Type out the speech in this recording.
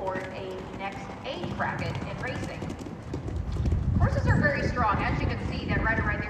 for a next age bracket in racing. Horses are very strong, as you can see, that rider right there.